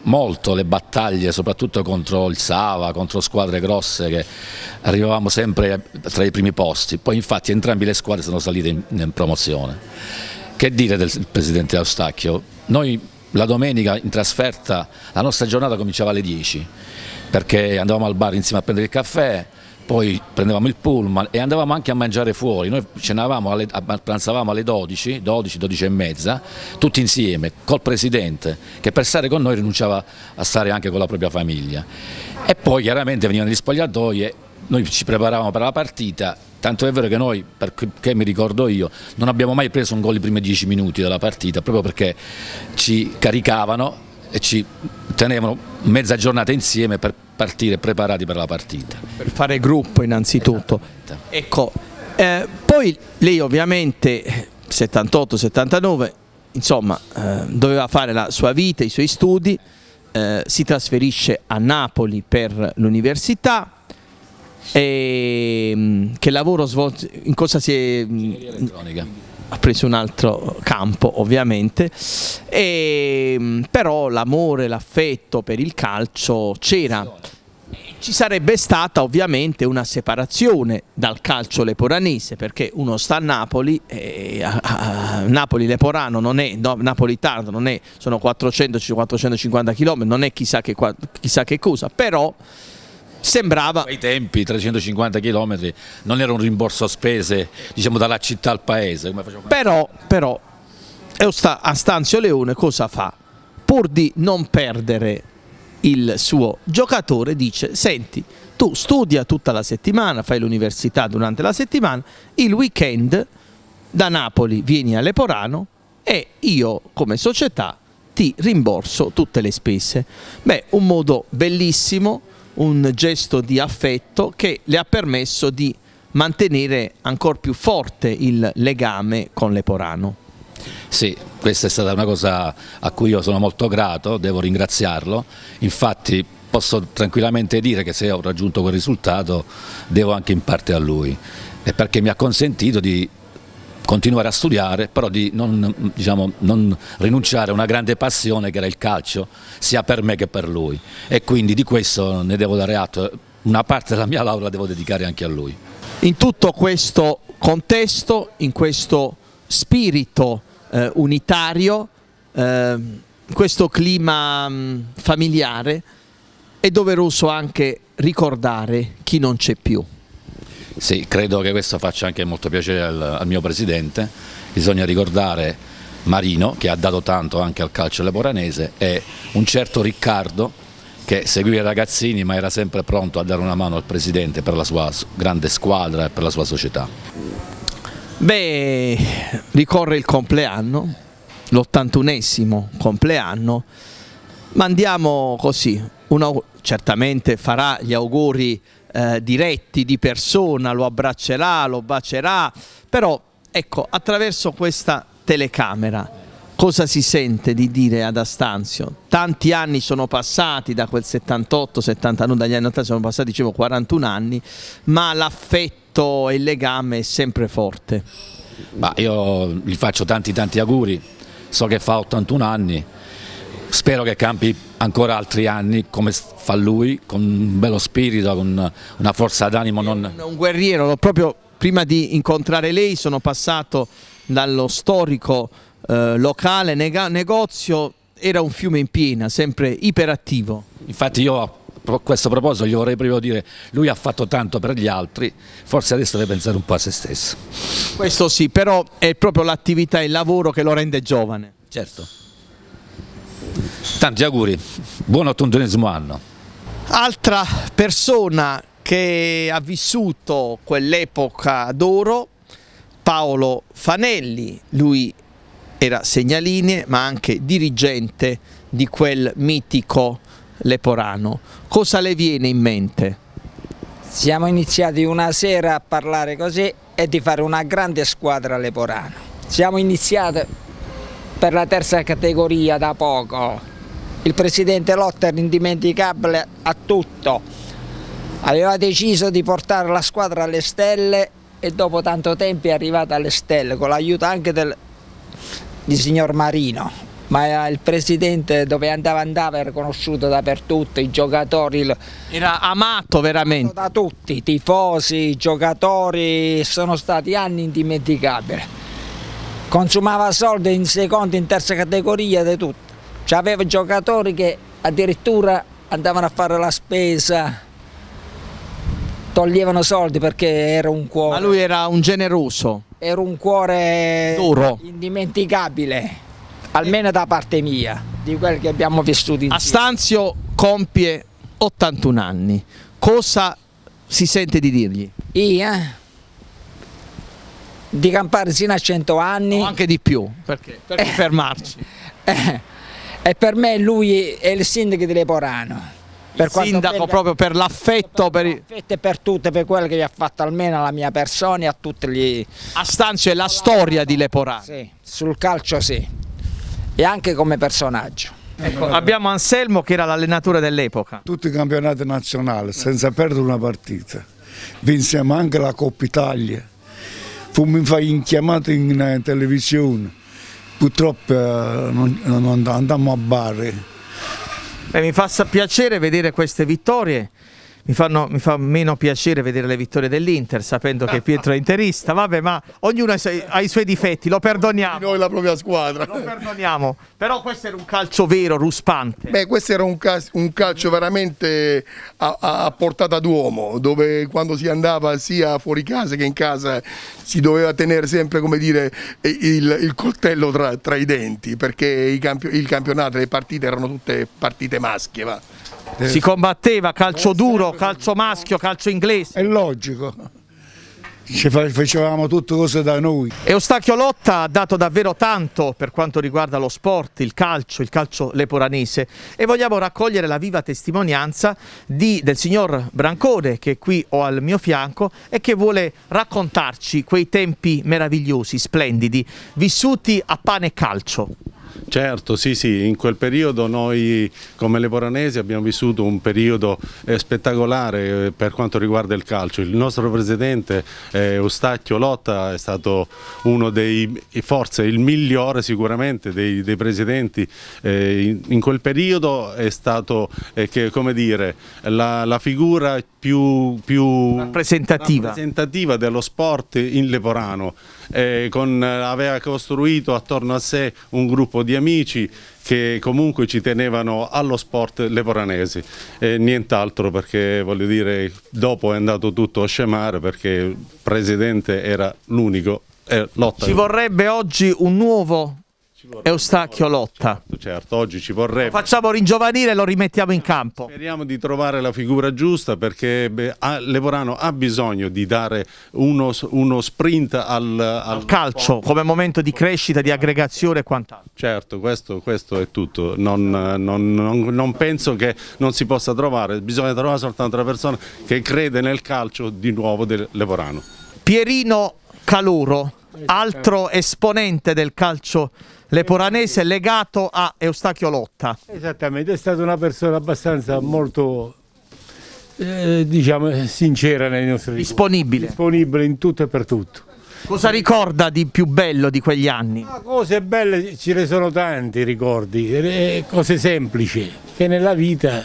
Speaker 10: molto le battaglie, soprattutto contro il Sava, contro squadre grosse, che arrivavamo sempre tra i primi posti. Poi infatti entrambe le squadre sono salite in promozione. Che dire del presidente Eustachio? Noi la domenica in trasferta la nostra giornata cominciava alle 10, perché andavamo al bar insieme a prendere il caffè, poi prendevamo il pullman e andavamo anche a mangiare fuori. Noi pranzavamo alle 12, 12 e mezza, tutti insieme, col presidente, che per stare con noi rinunciava a stare anche con la propria famiglia. E poi chiaramente venivano gli spogliatoi e noi ci preparavamo per la partita, tanto è vero che noi, perché mi ricordo io, non abbiamo mai preso un gol i primi 10 minuti della partita, proprio perché ci caricavano e ci tenevano mezza giornata insieme per partire preparati per la partita.
Speaker 1: Per fare gruppo innanzitutto. Ecco, poi lei ovviamente 78-79, insomma, doveva fare la sua vita, i suoi studi, si trasferisce a Napoli per l'università. Che lavoro svolge? In cosa si è?
Speaker 10: Elettronica.
Speaker 1: Ha preso un altro campo ovviamente, però l'amore, l'affetto per il calcio c'era. Ci sarebbe stata ovviamente una separazione dal calcio leporanese, perché uno sta a Napoli, Napoli-Leporano non è, no, Napoli-Taranto non è, sono 400-450 km, non è chissà che cosa, però sembrava...
Speaker 10: Ai tempi 350 km non era un rimborso spese, diciamo, dalla città al paese.
Speaker 1: Però Astanzio Leone cosa fa? Pur di non perdere il suo giocatore dice: senti, tu studia tutta la settimana, fai l'università durante la settimana, il weekend da Napoli vieni a Leporano e io come società ti rimborso tutte le spese. Beh, un modo bellissimo, un gesto di affetto che le ha permesso di mantenere ancora più forte il legame con Leporano.
Speaker 10: Sì, questa è stata una cosa a cui io sono molto grato, devo ringraziarlo. Infatti posso tranquillamente dire che se ho raggiunto quel risultato devo anche in parte a lui, e perché mi ha consentito di continuare a studiare, però di non rinunciare a una grande passione che era il calcio, sia per me che per lui, e quindi di questo ne devo dare atto. Una parte della mia laurea la devo dedicare anche a lui.
Speaker 1: In tutto questo contesto, in questo spirito unitario, questo clima familiare, è doveroso anche ricordare chi non c'è più.
Speaker 10: Sì, credo che questo faccia anche molto piacere al mio presidente. Bisogna ricordare Marino, che ha dato tanto anche al calcio leporanese, e un certo Riccardo, che seguiva i ragazzini ma era sempre pronto a dare una mano al presidente per la sua grande squadra e per la sua società.
Speaker 1: Beh, ricorre il compleanno, l'81esimo compleanno, mandiamo così, certamente farà gli auguri diretti di persona, lo abbraccerà, lo bacerà, però ecco, attraverso questa telecamera cosa si sente di dire ad Astanzio? Tanti anni sono passati da quel 78-79, dagli anni 80 sono passati, dicevo, 41 anni, ma l'affetto e il legame è sempre forte.
Speaker 10: Ma io gli faccio tanti auguri, so che fa 81 anni, spero che campi ancora altri anni come fa lui, con un bello spirito, con una forza d'animo.
Speaker 1: Un guerriero, proprio prima di incontrare lei sono passato dallo storico locale negozio, era un fiume in piena, sempre iperattivo.
Speaker 10: Infatti io a questo proposito gli vorrei proprio dire, lui ha fatto tanto per gli altri, forse adesso deve pensare un po' a se stesso.
Speaker 1: Questo sì, però è proprio l'attività e il lavoro che lo rende giovane.
Speaker 10: Certo. Tanti auguri, buon 81esimo anno.
Speaker 1: Altra persona che ha vissuto quell'epoca d'oro, Paolo Fanelli, lui era segnaline ma anche dirigente di quel mitico Leporano. Cosa le viene in mente?
Speaker 11: Siamo iniziati una sera a parlare così e di fare una grande squadra Leporano. Siamo iniziati per la terza categoria da poco. Il presidente Lotta era indimenticabile a tutto. Aveva deciso di portare la squadra alle stelle e dopo tanto tempo è arrivata alle stelle con l'aiuto anche di signor Marino. ma il presidente dove andava era conosciuto dappertutto, i giocatori...
Speaker 1: Era amato veramente.
Speaker 11: Da tutti, i tifosi, i giocatori, sono stati anni indimenticabili. Consumava soldi in seconda, in terza categoria, di tutto. C'aveva giocatori che addirittura andavano a fare la spesa, toglievano soldi perché era un cuore.
Speaker 1: Ma lui era un generoso.
Speaker 11: Era un cuore
Speaker 1: duro,
Speaker 11: indimenticabile, almeno da parte mia, di quel che abbiamo vissuto insieme.
Speaker 1: Astanzio compie 81 anni. Cosa si sente di dirgli?
Speaker 11: Io? Di campare sino a 100 anni.
Speaker 1: O anche di più, perché? Per fermarci.
Speaker 11: E per me lui è il sindaco di Leporano.
Speaker 1: Il sindaco proprio per l'affetto,
Speaker 11: e per tutto, per quello che gli ha fatto almeno alla mia persona e a tutti gli...
Speaker 1: Astanzio è la storia di Leporano.
Speaker 11: Sì, sul calcio sì, e anche come personaggio.
Speaker 1: Ecco, abbiamo Anselmo che era l'allenatore dell'epoca.
Speaker 8: Tutti i campionati nazionali, senza perdere una partita. Vinsimo anche la Coppa Italia. Fummo chiamati in televisione. Purtroppo non andammo a bar.
Speaker 1: Mi fa piacere vedere queste vittorie, mi fa meno piacere vedere le vittorie dell'Inter, sapendo che Pietro è interista. Vabbè, ma ognuno ha i suoi difetti, lo perdoniamo.
Speaker 9: Noi la propria squadra.
Speaker 1: Lo perdoniamo, però questo era un calcio vero, ruspante.
Speaker 9: Beh, questo era un calcio veramente a portata d'uomo, dove quando si andava sia fuori casa che in casa si doveva tenere sempre, come dire, il coltello tra i denti, perché il campionato, le partite erano tutte partite maschie, va.
Speaker 1: Si combatteva calcio duro, calcio maschio, calcio inglese.
Speaker 8: È logico, facevamo tutte cose da noi.
Speaker 1: Eustachio Lotta ha dato davvero tanto per quanto riguarda lo sport, il calcio leporanese, e vogliamo raccogliere la viva testimonianza del signor Brancone, che qui ho al mio fianco e che vuole raccontarci quei tempi meravigliosi, splendidi, vissuti a pane e calcio.
Speaker 12: Certo, sì, in quel periodo noi come leporanesi abbiamo vissuto un periodo spettacolare per quanto riguarda il calcio. Il nostro presidente Eustachio Lotta è stato uno forse il migliore sicuramente dei presidenti. In quel periodo è stato come dire, la figura più rappresentativa dello sport in Leporano. Aveva costruito attorno a sé un gruppo di amici che comunque ci tenevano allo sport leporanesi e nient'altro, perché voglio dire, dopo è andato tutto a scemare perché il presidente era l'unico.
Speaker 1: Ci vorrebbe oggi un nuovo Eustachio Lotta.
Speaker 12: Certo, oggi ci vorrebbe.
Speaker 1: Lo facciamo ringiovanire e lo rimettiamo in campo.
Speaker 12: Speriamo di trovare la figura giusta, perché Leporano ha bisogno di dare uno sprint al
Speaker 1: calcio come momento di crescita, di aggregazione e quant'altro.
Speaker 12: Certo, questo è tutto. Non penso che non si possa trovare, bisogna trovare soltanto una persona che crede nel calcio di nuovo del Leporano.
Speaker 1: Pierino Caluro, altro esponente del calcio leporanese legato a Eustachio Lotta.
Speaker 13: Esattamente, è stata una persona abbastanza molto diciamo sincera nei nostri
Speaker 1: disponibile
Speaker 13: in tutto e per tutto.
Speaker 1: Cosa ricorda di più bello di quegli anni?
Speaker 13: Cose belle ce ne sono tanti ricordi, cose semplici che nella vita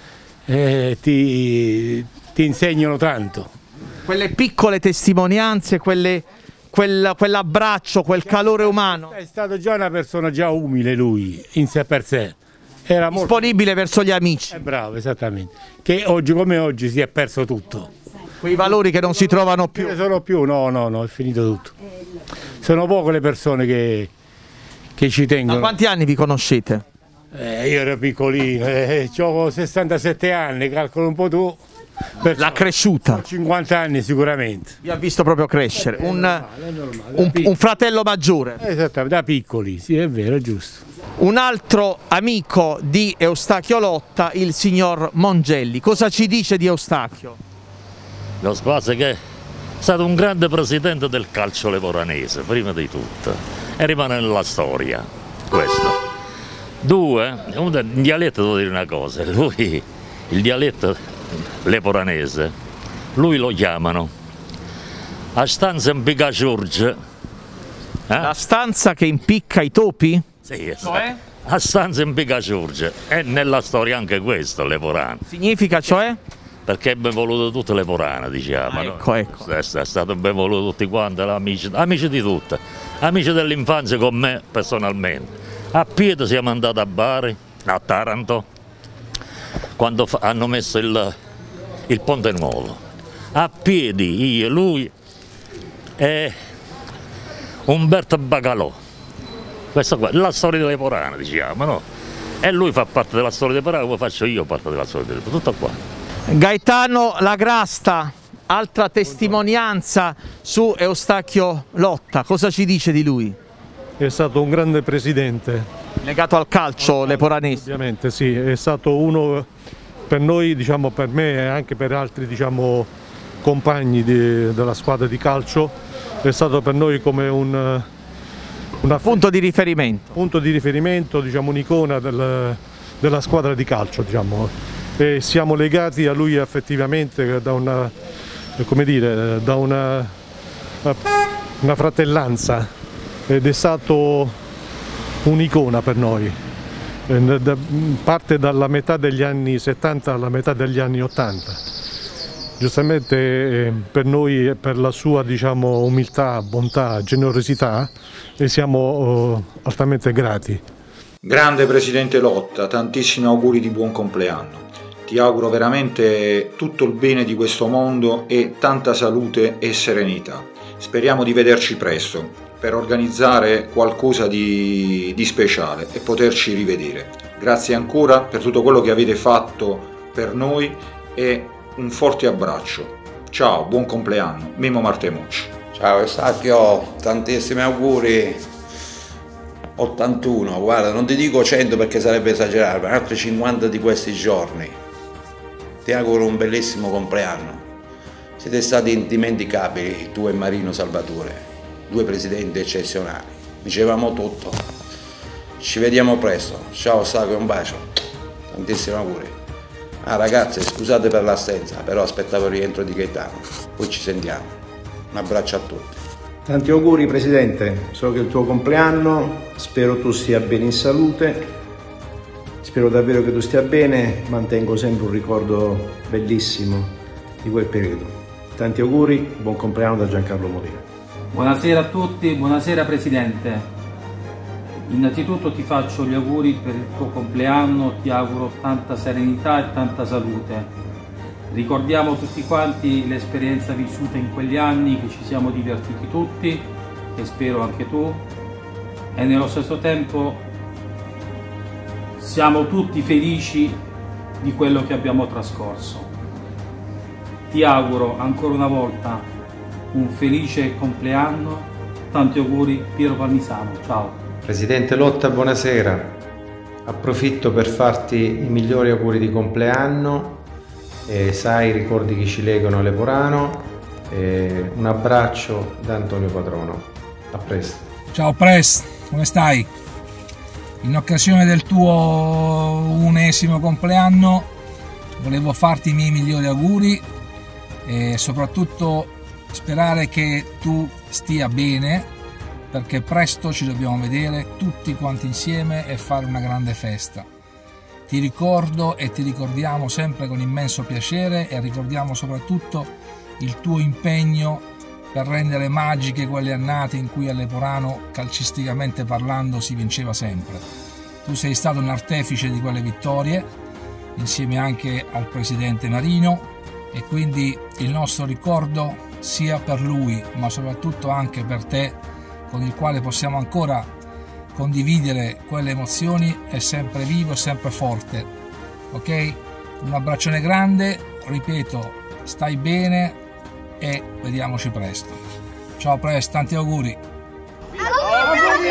Speaker 13: ti insegnano tanto.
Speaker 1: Quelle piccole testimonianze, quell'abbraccio, quel calore umano.
Speaker 13: È stato già una persona già umile lui, in sé per sé. Era
Speaker 1: disponibile verso gli amici.
Speaker 13: Bravo, esattamente. Che oggi come oggi si è perso tutto.
Speaker 1: Quei valori che non si trovano più.
Speaker 13: Non sono più, no, è finito tutto. Sono poche le persone che ci tengono.
Speaker 1: Da quanti anni vi conoscete?
Speaker 13: Io ero piccolino, ho 67 anni, calcolo un po' tu.
Speaker 1: L'ha cresciuta.
Speaker 13: 50 anni sicuramente.
Speaker 1: Vi ha visto proprio crescere, un fratello maggiore.
Speaker 13: Esattamente, da piccoli, sì, è vero, è giusto.
Speaker 1: Un altro amico di Eustachio Lotta, il signor Mongelli. Cosa ci dice di Eustachio?
Speaker 14: Lo spazio che è stato un grande presidente del calcio leporanese, prima di tutto, e rimane nella storia, questo. Due, in dialetto devo dire una cosa, lui, il dialetto leporanese, lui lo chiamano a stanza impicca Giorgio.
Speaker 1: La stanza che impicca i topi?
Speaker 14: Sì, a Stanza in Picacciurge. È nella storia anche questo, Leporano.
Speaker 1: Significa cioè?
Speaker 14: Perché è ben voluto tutte le Leporane, diciamo.
Speaker 1: Ecco, ecco.
Speaker 14: È stato ben voluto tutti quanti, amici di tutte, amici dell'infanzia con me personalmente. A piedi siamo andati a Bari, a Taranto, quando hanno messo il Ponte Nuovo. A piedi io, lui e Umberto Bacalò. Questa qua è la storia delle Leporane, diciamo, no? E lui fa parte della storia delle Leporane, come faccio io parte della storia delle Leporane, tutto qua.
Speaker 1: Gaetano Lagrasta, altra testimonianza su Eustachio Lotta, cosa ci dice di lui?
Speaker 15: È stato un grande presidente.
Speaker 1: Legato al calcio leporanese?
Speaker 15: Ovviamente sì, è stato uno per noi, diciamo, per me e anche per altri, diciamo, compagni della squadra di calcio, è stato per noi come un
Speaker 1: punto di riferimento.
Speaker 15: Punto di riferimento, diciamo, un'icona della squadra di calcio, diciamo. E siamo legati a lui affettivamente da una, come dire, da una fratellanza, ed è stato un'icona per noi. Parte dalla metà degli anni 70 alla metà degli anni 80. Giustamente per noi, per la sua, diciamo, umiltà, bontà, generosità, e siamo altamente grati.
Speaker 16: Grande Presidente Lotta, tantissimi auguri di buon compleanno. Ti auguro veramente tutto il bene di questo mondo e tanta salute e serenità. Speriamo di vederci presto per organizzare qualcosa di speciale e poterci rivedere. Grazie ancora per tutto quello che avete fatto per noi e un forte abbraccio. Ciao, buon compleanno. Mimmo Martemucci.
Speaker 17: Ciao Eustachio, tantissimi auguri. 81, guarda, non ti dico 100 perché sarebbe esagerato, ma altri 50 di questi giorni. Ti auguro un bellissimo compleanno. Siete stati indimenticabili, tu e Marino Salvatore, due presidenti eccezionali. Dicevamo tutto. Ci vediamo presto. Ciao Eustachio, un bacio. Tantissimi auguri. Ah ragazzi, scusate per l'assenza, però aspettavo il rientro di Gaetano. Poi ci sentiamo. Un abbraccio a tutti.
Speaker 18: Tanti auguri Presidente, so che è il tuo compleanno, spero tu stia bene in salute. Spero davvero che tu stia bene, mantengo sempre un ricordo bellissimo di quel periodo. Tanti auguri, buon compleanno da Giancarlo Molina.
Speaker 19: Buonasera a tutti, buonasera Presidente. Innanzitutto ti faccio gli auguri per il tuo compleanno, ti auguro tanta serenità e tanta salute. Ricordiamo tutti quanti l'esperienza vissuta in quegli anni, che ci siamo divertiti tutti e spero anche tu, e nello stesso tempo siamo tutti felici di quello che abbiamo trascorso. Ti auguro ancora una volta un felice compleanno, tanti auguri Piero Palmisano, ciao.
Speaker 20: Presidente Lotta, buonasera, approfitto per farti i migliori auguri di compleanno, sai, ricordi che ci legano a Leporano, un abbraccio da Antonio Patrono, a presto.
Speaker 21: Ciao Pres, come stai? In occasione del tuo 1° compleanno volevo farti i miei migliori auguri e soprattutto sperare che tu stia bene, perché presto ci dobbiamo vedere tutti quanti insieme e fare una grande festa. Ti ricordo e ti ricordiamo sempre con immenso piacere e ricordiamo soprattutto il tuo impegno per rendere magiche quelle annate in cui a Leporano, calcisticamente parlando, si vinceva sempre. Tu sei stato un artefice di quelle vittorie, insieme anche al presidente Marino, e quindi il nostro ricordo sia per lui, ma soprattutto anche per te, con il quale possiamo ancora condividere quelle emozioni, è sempre vivo e sempre forte. Ok? Un abbraccione grande, ripeto, stai bene e vediamoci presto. Ciao Pres, tanti auguri.
Speaker 22: Auguri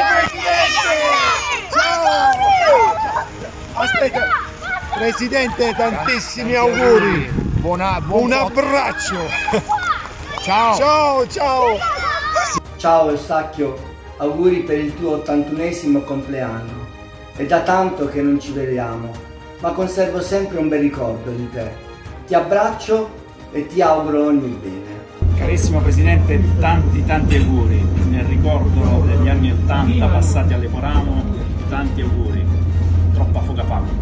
Speaker 22: Aspetta, Presidente, tantissimi auguri. Un abbraccio. Ciao. Ciao, ciao.
Speaker 23: Ciao Eustachio, auguri per il tuo 81° compleanno. È da tanto che non ci vediamo, ma conservo sempre un bel ricordo di te. Ti abbraccio e ti auguro ogni bene.
Speaker 24: Carissimo Presidente, tanti auguri. Nel ricordo degli anni 80 passati a Leporano, tanti auguri.
Speaker 3: troppa foga fame.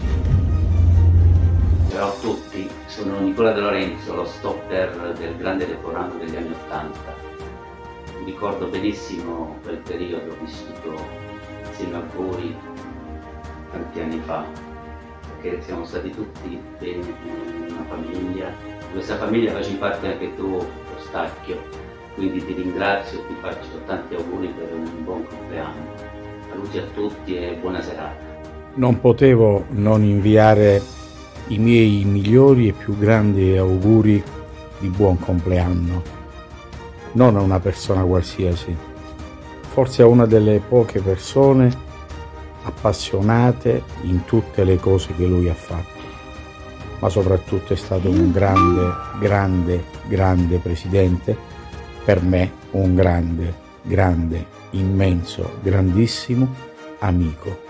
Speaker 4: Ciao a tutti, sono Nicola De Lorenzo, lo stopper del Grande Leporano degli anni '80. Ricordo benissimo quel periodo vissuto insieme a voi tanti anni fa, perché siamo stati tutti bene in una famiglia. Di questa famiglia faci parte anche tu, Eustachio, quindi ti ringrazio e ti faccio tanti auguri per un buon compleanno. Saluti a tutti e buona serata.
Speaker 5: Non potevo non inviare i miei migliori e più grandi auguri di buon compleanno, non a una persona qualsiasi, forse a una delle poche persone appassionate in tutte le cose che lui ha fatto, ma soprattutto è stato un grande presidente, per me un grande, immenso, grandissimo amico.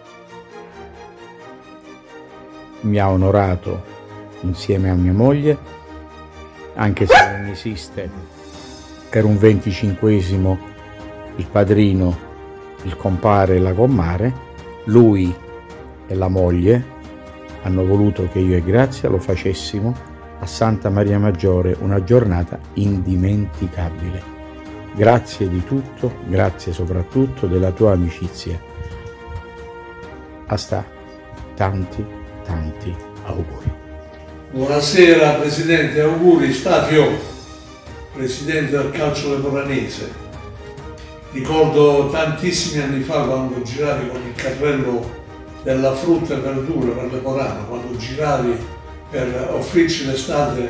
Speaker 5: Mi ha onorato insieme a mia moglie, anche se non esiste per un 25esimo il padrino, il compare e la comare, lui e la moglie hanno voluto che io e Grazia lo facessimo a Santa Maria Maggiore, una giornata indimenticabile. Grazie di tutto, grazie soprattutto della tua amicizia. Hasta tanti auguri.
Speaker 6: Buonasera Presidente, auguri. Stafio, Presidente del calcio leporanese. Ricordo tantissimi anni fa quando giravi con il carrello della frutta e verdura per Leporano, quando giravi per offrirci l'estate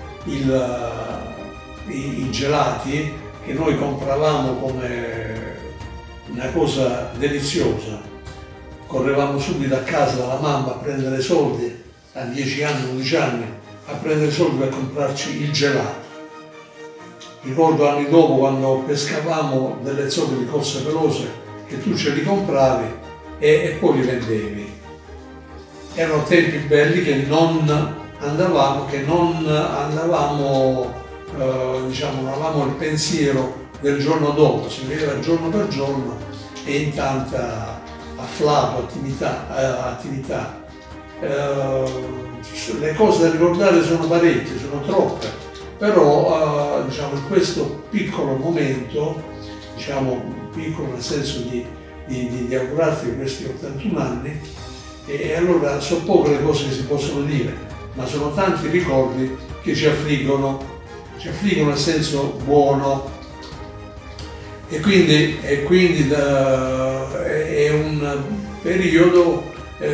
Speaker 6: i gelati che noi compravamo come una cosa deliziosa. Correvamo subito a casa dalla mamma a prendere soldi, a 10 anni, 11 anni, a prendere soldi per comprarci il gelato. Ricordo anni dopo quando pescavamo delle zolle di cozze pelose che tu ce li compravi e poi li vendevi. Erano tempi belli che non andavamo, diciamo, non avevamo il pensiero del giorno dopo, si viveva giorno per giorno e in tanta afflato, attività. Le cose da ricordare sono parecchie, sono troppe, però diciamo, in questo piccolo momento, diciamo piccolo nel senso di augurarti questi 81 anni, e allora sono poche le cose che si possono dire, ma sono tanti ricordi che ci affliggono nel senso buono, e quindi è un periodo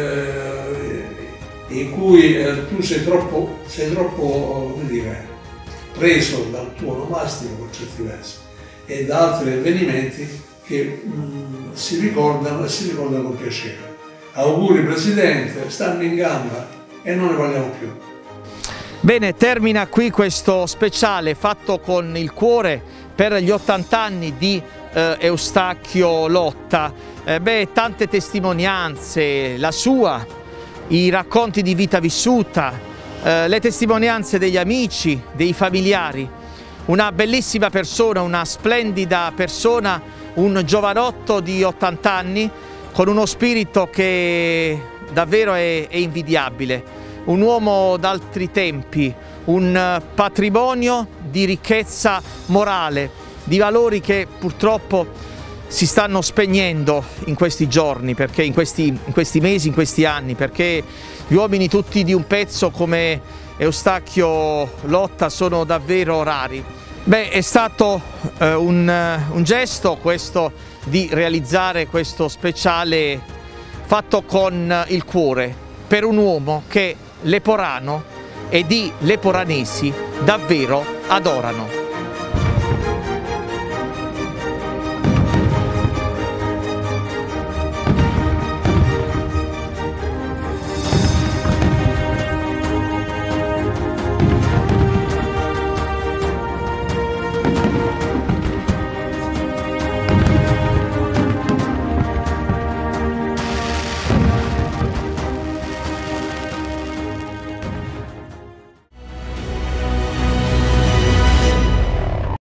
Speaker 6: in cui tu sei troppo come dire, preso dal tuo onomastico per certi versi e da altri avvenimenti che si ricordano con piacere. Auguri Presidente, stanno in gamba e non ne parliamo più.
Speaker 1: Bene, termina qui questo speciale fatto con il cuore per gli 80 anni di Eustachio Lotta. Tante testimonianze, la sua, i racconti di vita vissuta, le testimonianze degli amici, dei familiari. Una bellissima persona, una splendida persona, un giovanotto di 80 anni con uno spirito che davvero è invidiabile, un uomo d'altri tempi, un patrimonio di ricchezza morale, di valori che purtroppo si stanno spegnendo in questi giorni, perché in questi mesi, in questi anni, perché gli uomini tutti di un pezzo come Eustachio Lotta sono davvero rari. È stato un gesto questo di realizzare questo speciale fatto con il cuore per un uomo che Leporano e di leporanesi davvero adorano.